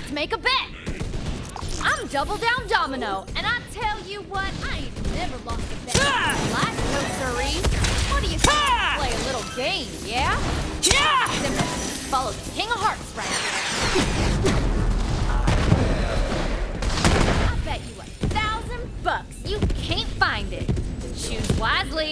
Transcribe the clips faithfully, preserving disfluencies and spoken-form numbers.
Let's make a bet. I'm Double Down Domino, and I tell you what, I ain't never lost a bet. Last no siree. What do you think? Play a little game, yeah? Yeah! Simple. Follow the King of Hearts round. I bet you a thousand bucks you can't find it. Choose wisely.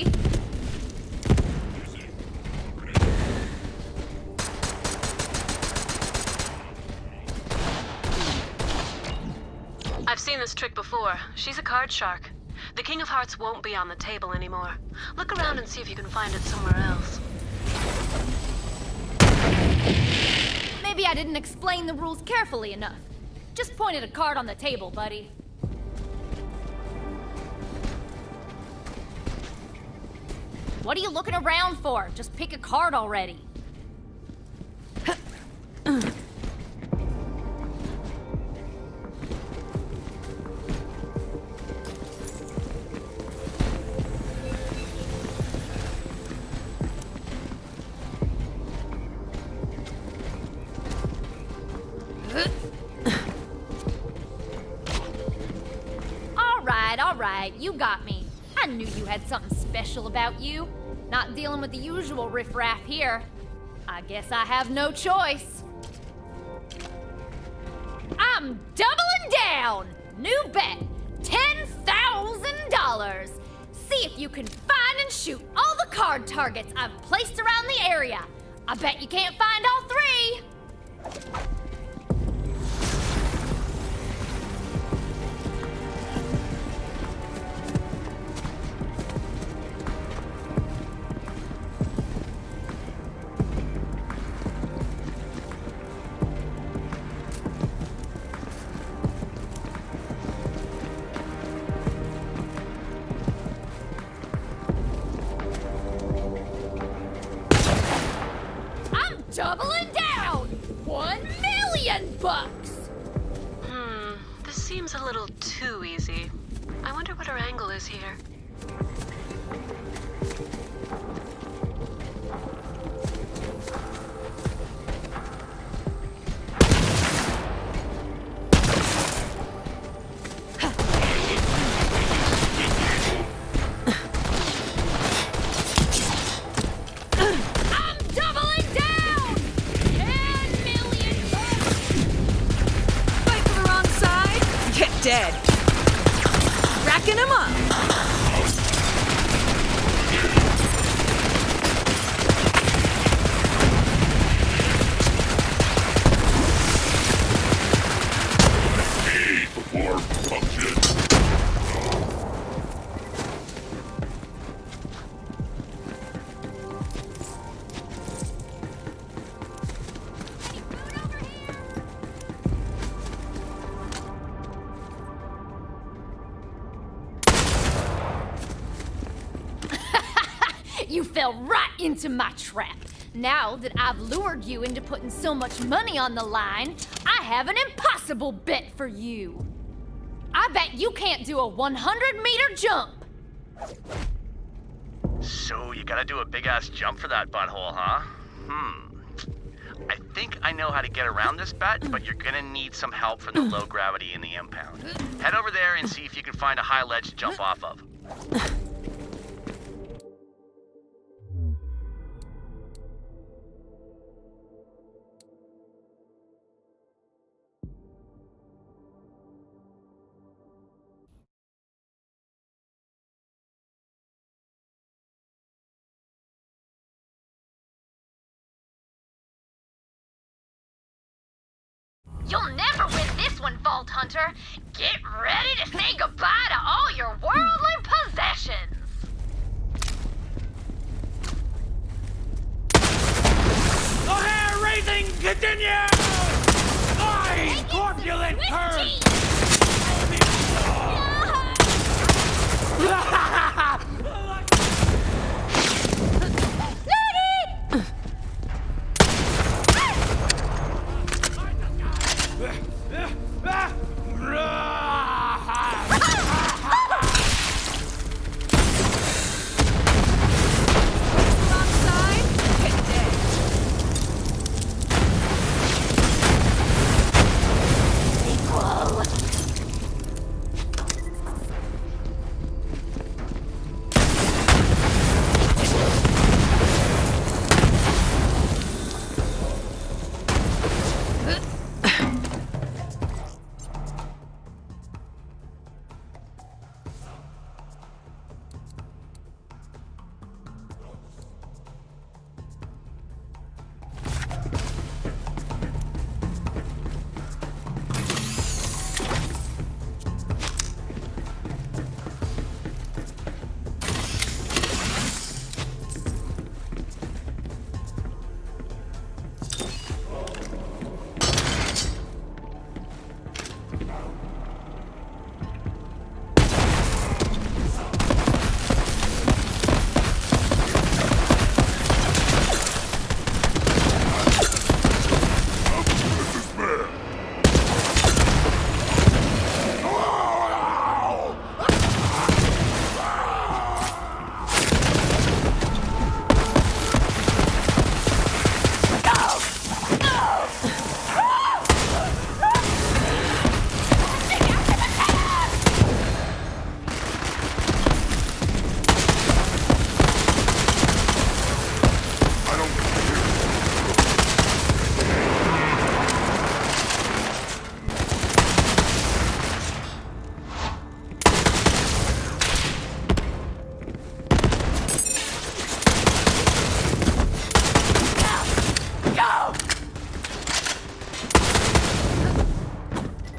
I've seen this trick before. She's a card shark. The King of Hearts won't be on the table anymore. Look around and see if you can find it somewhere else. Maybe I didn't explain the rules carefully enough. Just pointed a card on the table, buddy. What are you looking around for? Just pick a card already. Alright, you got me. I knew you had something special about you. Not dealing with the usual riffraff here. I guess I have no choice. I'm doubling down! New bet, ten thousand dollars. See if you can find and shoot all the card targets I've placed around the area. I bet you can't find all three. Doubling down! One million bucks! Hmm, this seems a little too easy. I wonder what her angle is here. Dead. Racking him up. Before function. You fell right into my trap. Now that I've lured you into putting so much money on the line, I have an impossible bet for you. I bet you can't do a one hundred meter jump. So you gotta do a big-ass jump for that butthole, huh? Hmm. I think I know how to get around this bet, but you're gonna need some help from the low gravity in the impound. Head over there and see if you can find a high ledge to jump off of. You'll never win this one, Vault Hunter. Get ready to say goodbye to all your worldly possessions. The hair-raising continue! I, corpulent curse!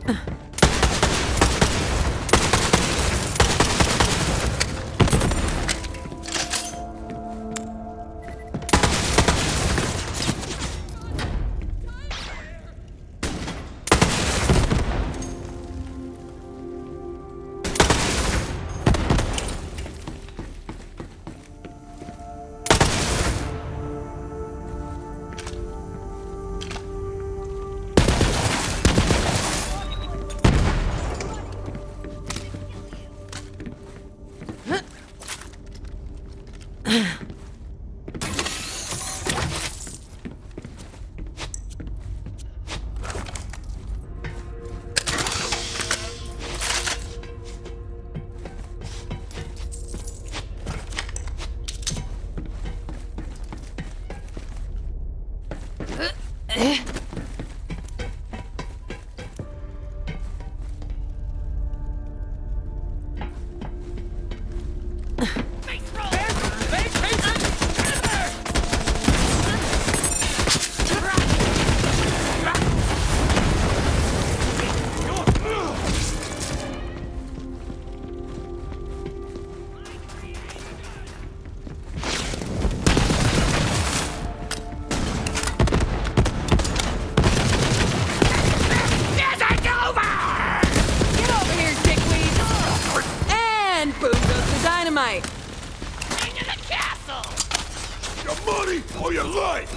Or your life!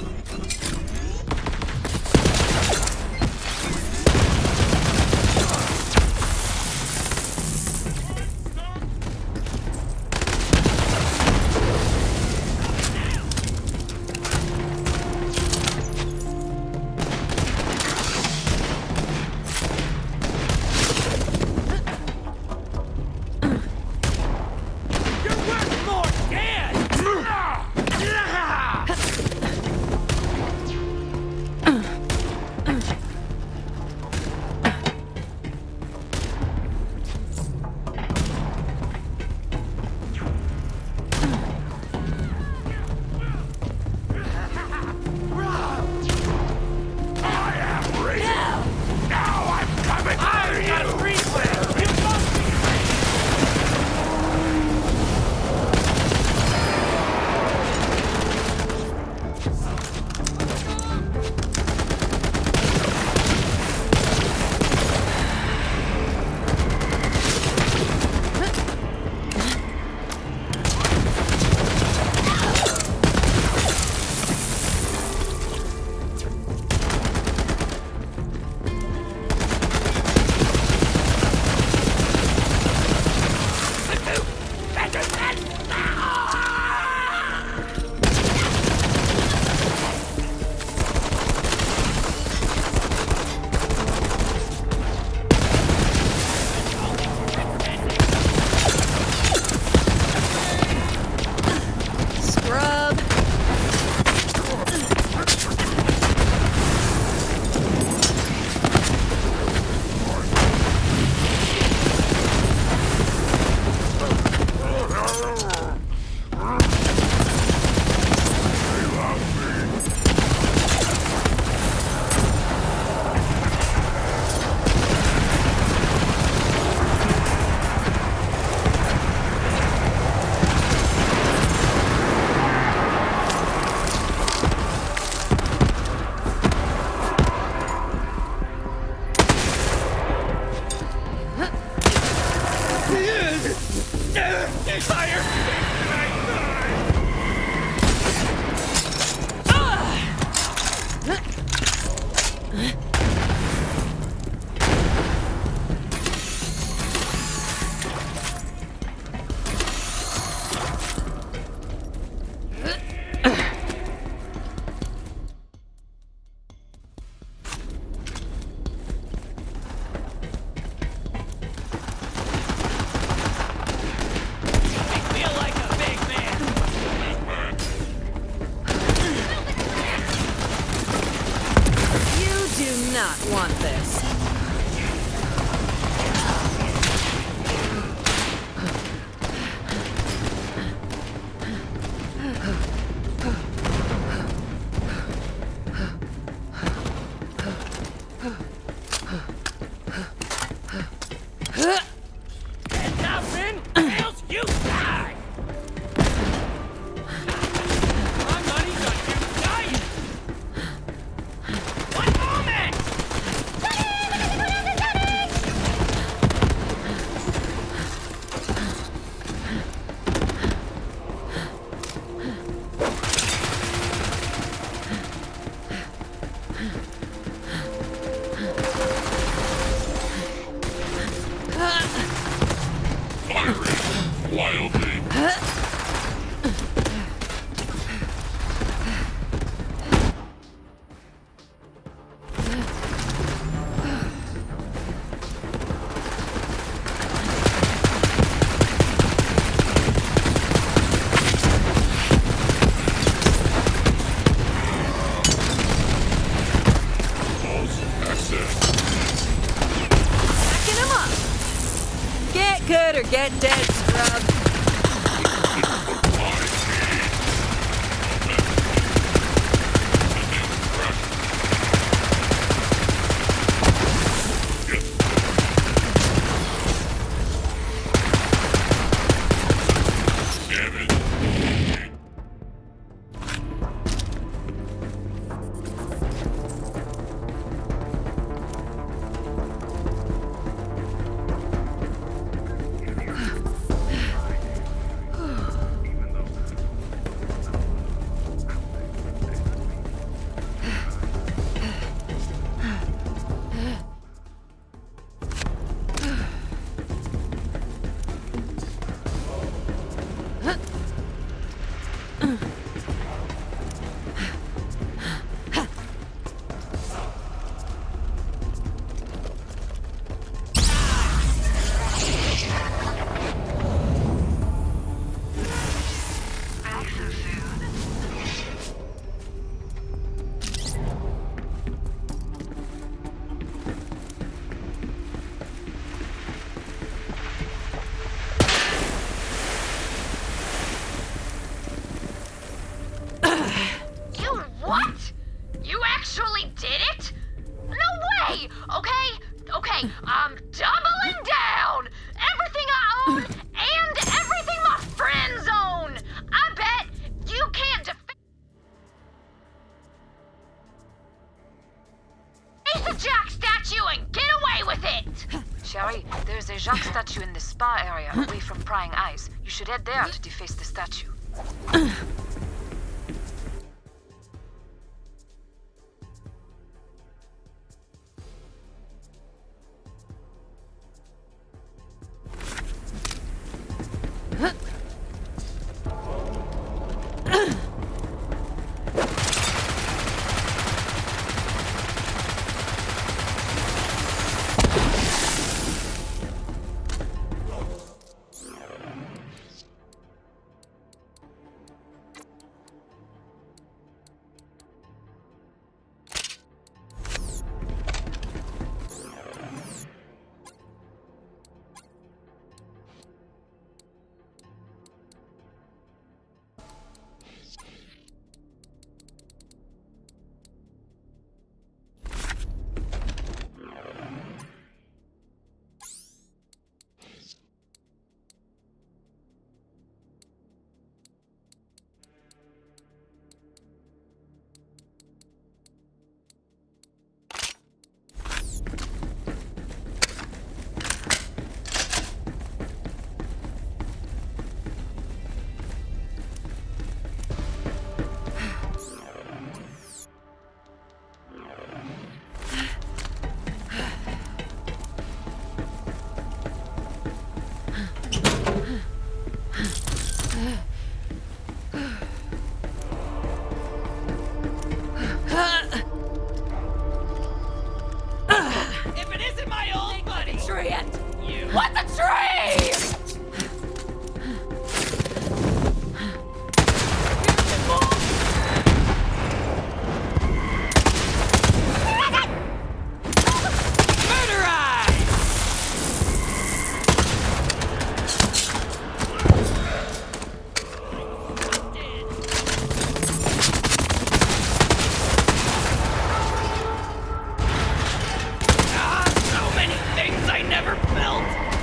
Leave me alone! Stand up, Rin, else you die! My money's on you dying! One moment! Backing him up. Get good or get dead, scrub. I'm doubling down! Everything I own and everything my friends own! I bet you can't defeat the Jack statue and get away with it! Sherry, there's a Jacques statue in the spa area away from prying eyes. You should head there to deface the statue. If it isn't my old buddy! Tree it! You. What the tree? Murder eye! Ah, so many things I never built!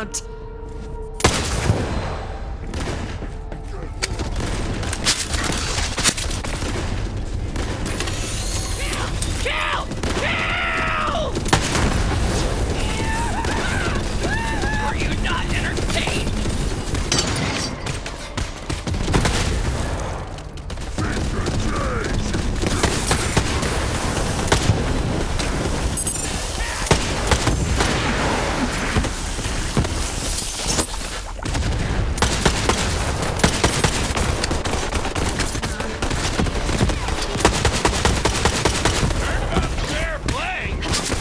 count. Kill! Kill! Are you not entertained? Fair play!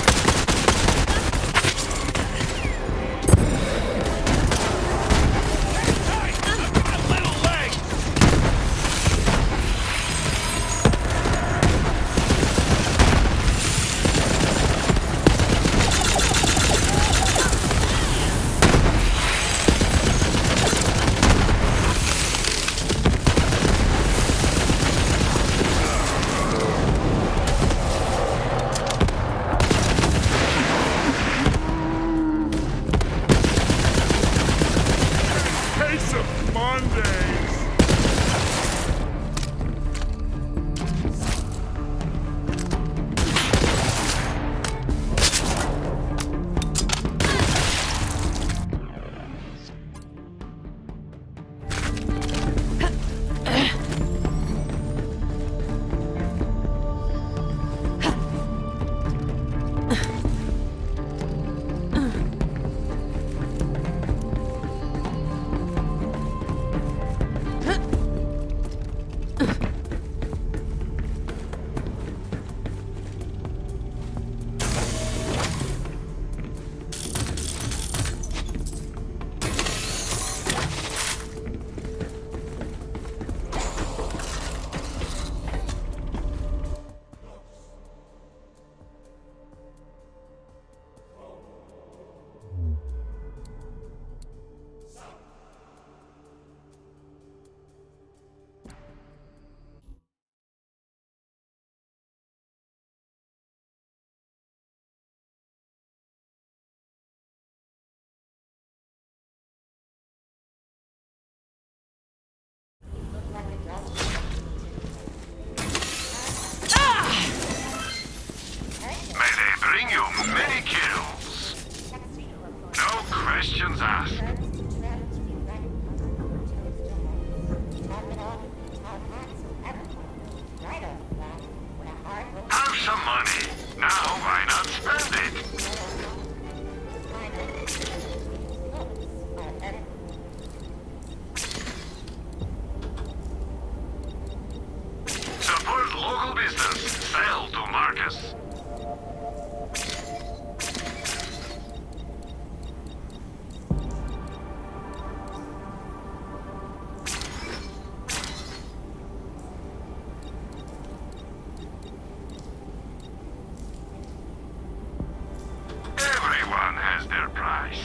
Hey, I've got little legs! Case of Mondays! May they bring you many kills. No questions asked. Have some money. Now why not spend it? Support local business. Sell to Marcus. Everyone has their price.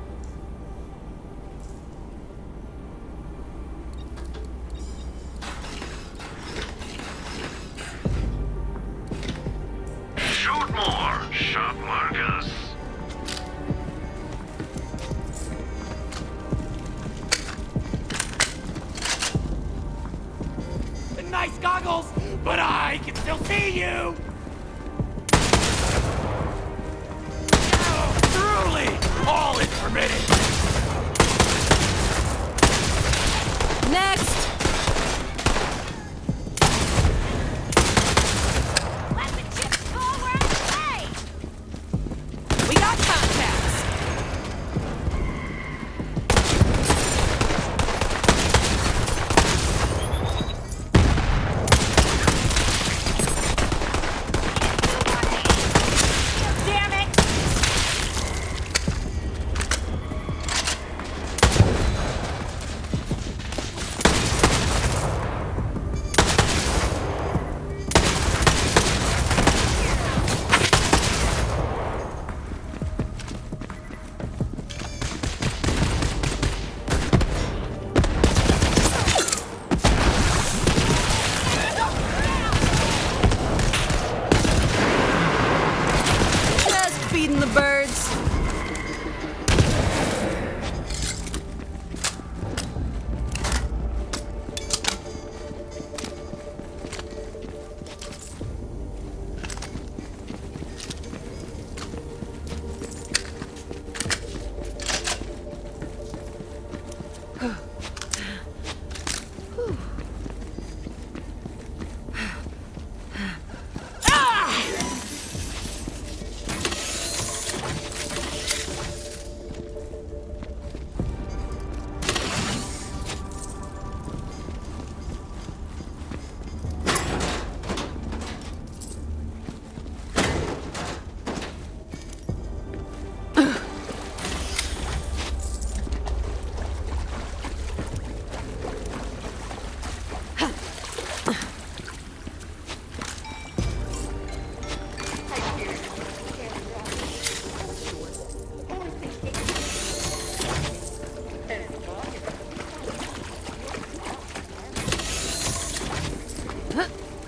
Shoot more, shot Marcus. Nice goggles, but I can still see you! Oh, truly, all is permitted! Next! Let the chips fall where I play! We got contacts! Damn it!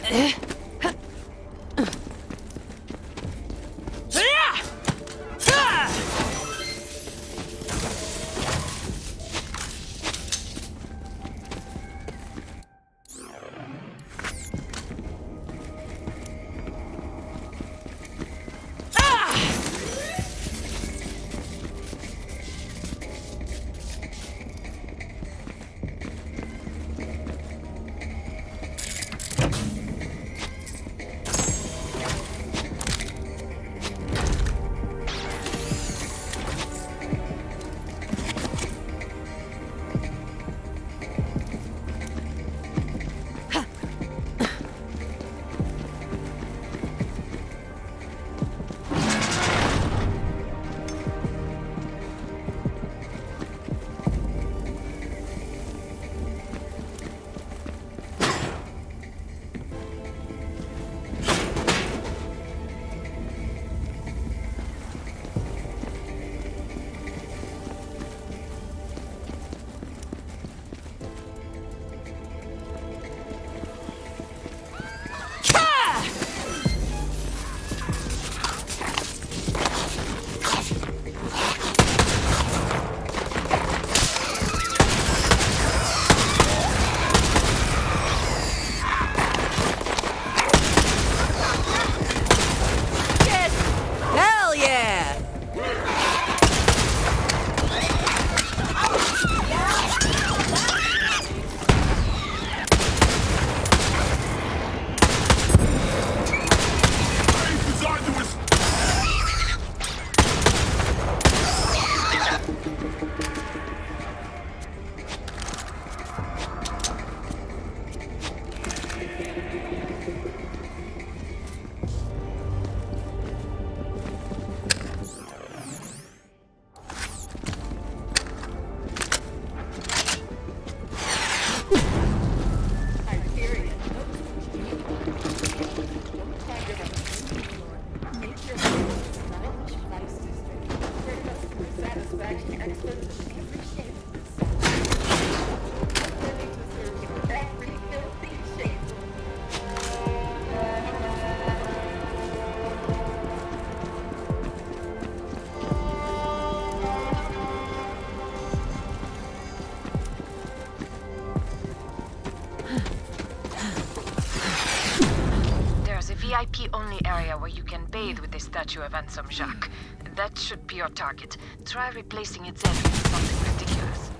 V I P-only area where you can bathe with the statue of Handsome Jacques. That should be your target. Try replacing its head with something ridiculous.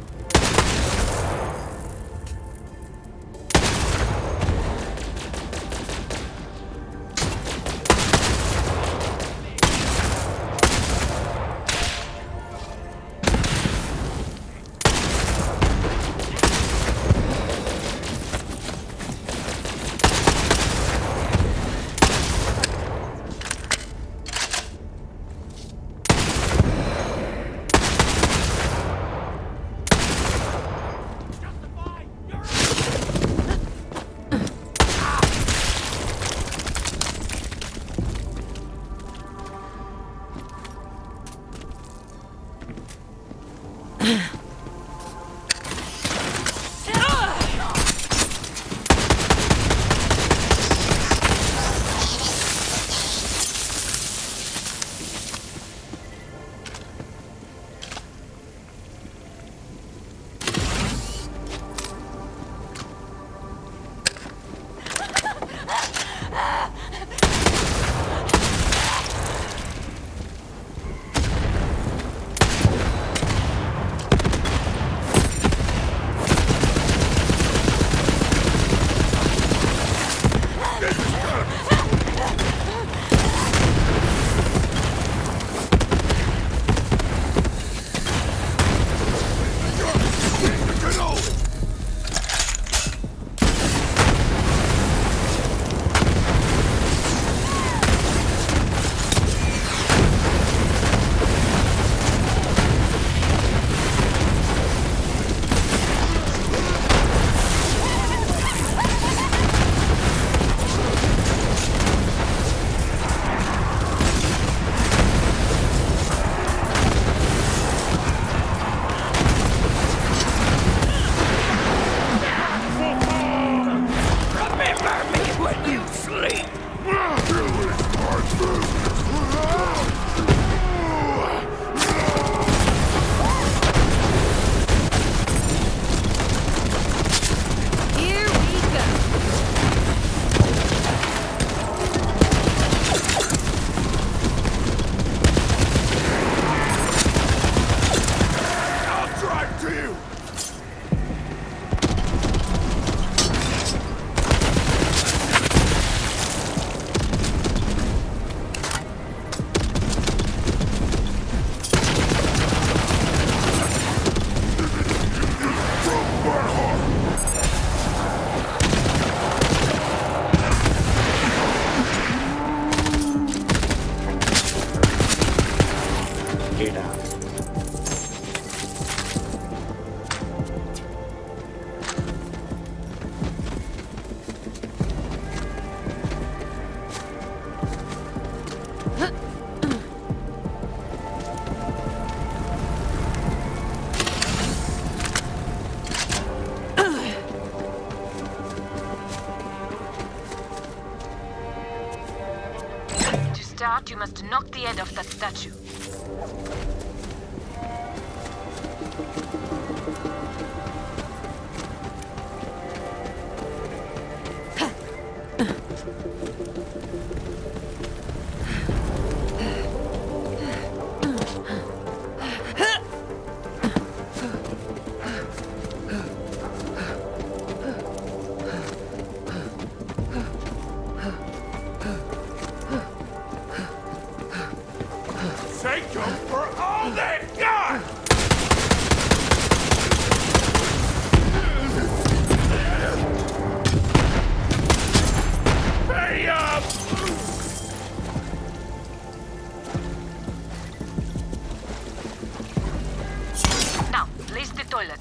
let you sleep. Here we go. I'll drive to you. Get out. To start, you must knock the head off that statue. Take them for all they got! Hurry up! Now, place the toilet.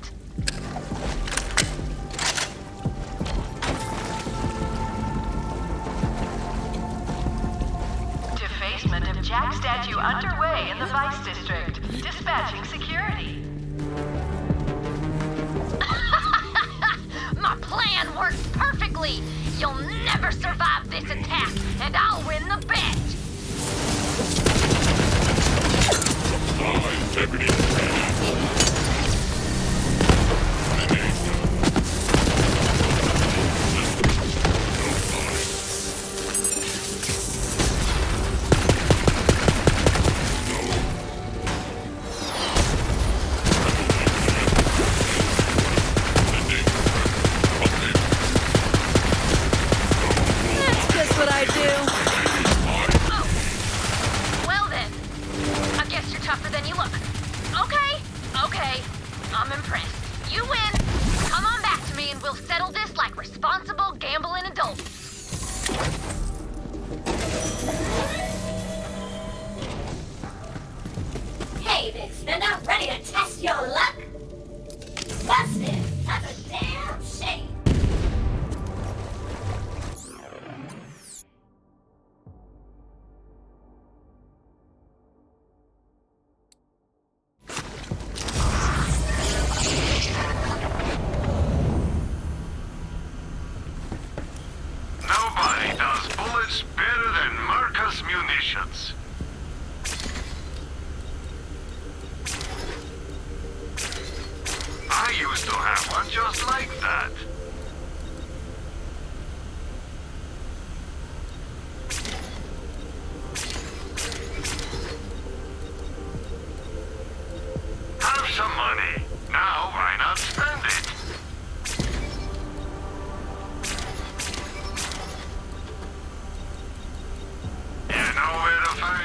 Defacement of Jack statue underway in the Vice District. Dispatching security. My plan works perfectly! You'll never survive this attack, and I'll win the bet! That's just what I do. Well then, I guess you're tougher than you look. Okay, okay, I'm impressed. You win. Come on back to me and we'll settle this like responsible gambling adults. Hey, Vixen, I'm ready to test your luck. Busted. That's a damn shame. Nobody does bullets better than Marcus Munitions. I used to have one just like that. Have some money. Now why not spend it? You know where to find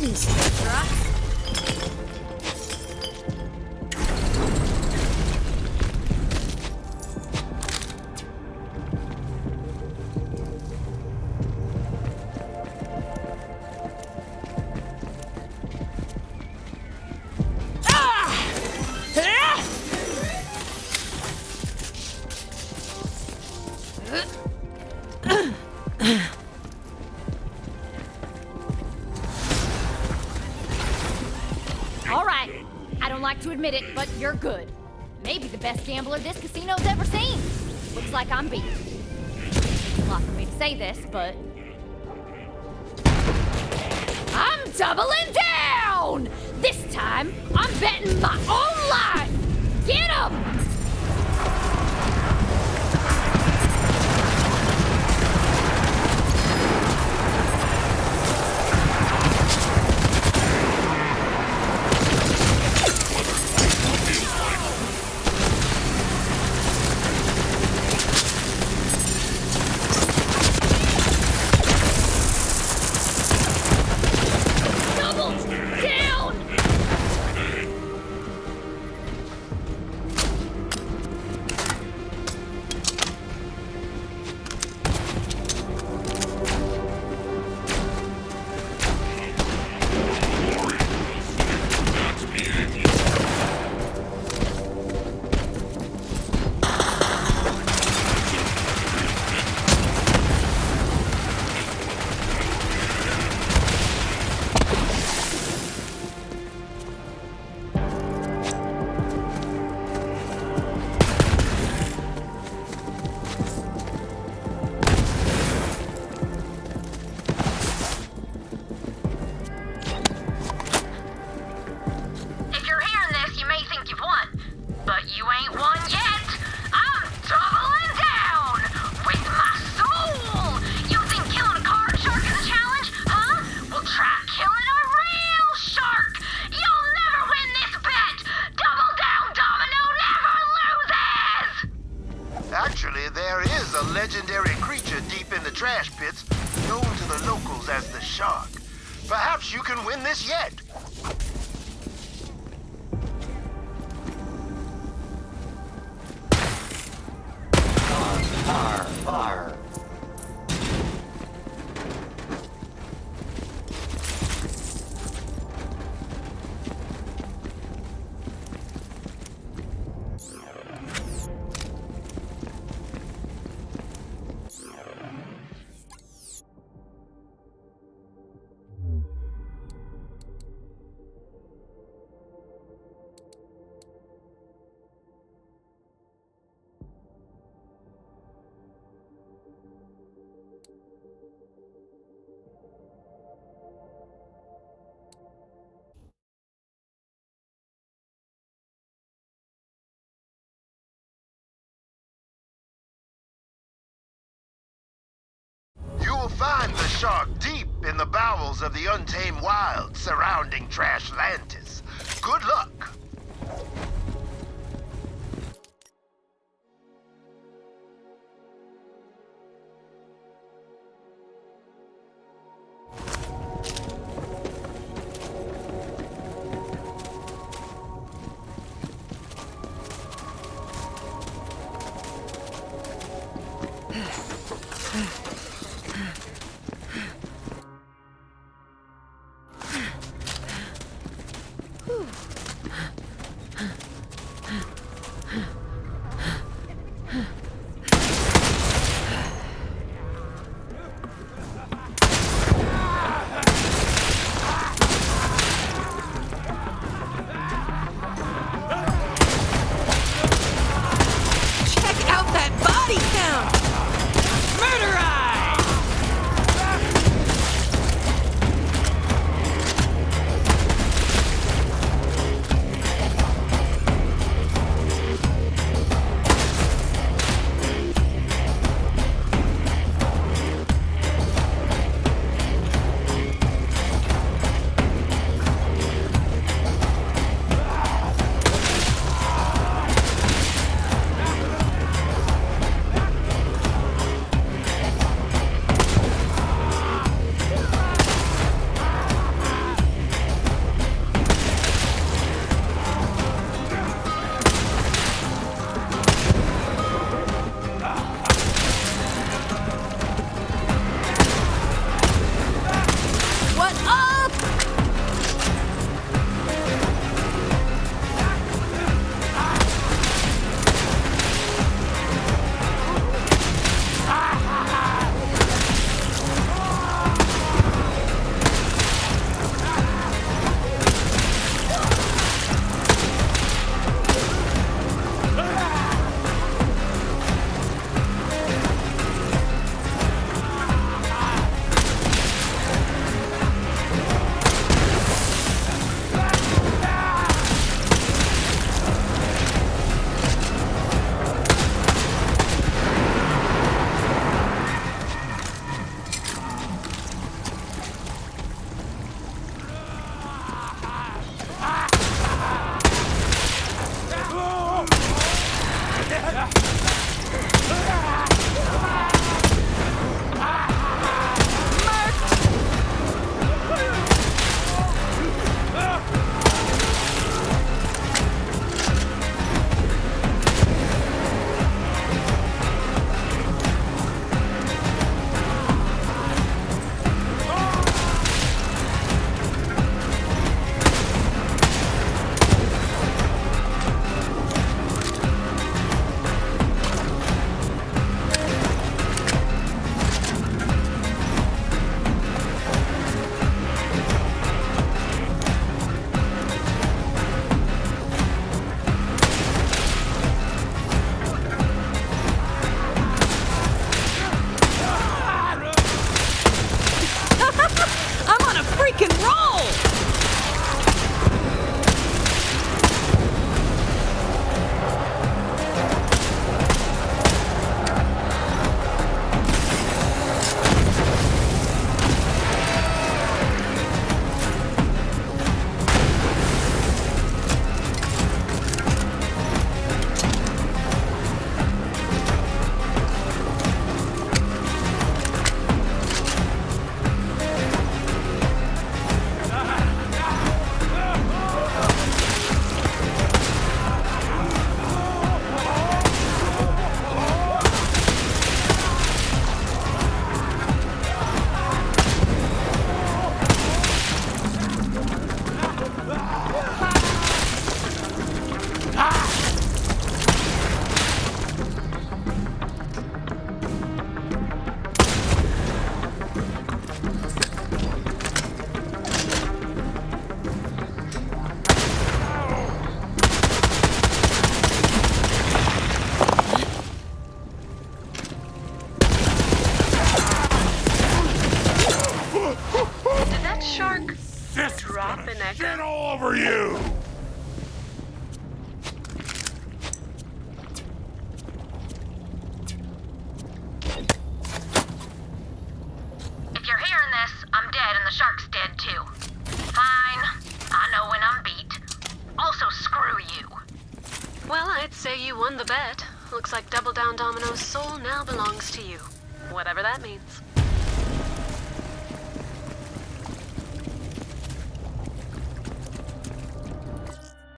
riddance, Trucks. All right, I don't like to admit it, but you're good. Maybe the best gambler this casino's ever seen. Looks like I'm beat. It's a lot for me to say this, but... I'm doubling down! This time, I'm betting my own life! Get 'em! Actually, there is a legendary creature deep in the trash pits, known to the locals as the Shark. Perhaps you can win this yet. Arr, arr. You will find the Shark deep in the bowels of the untamed wild surrounding Trashlantis. Good luck! say you won the bet. Looks like Double Down Domino's soul now belongs to you. Whatever that means.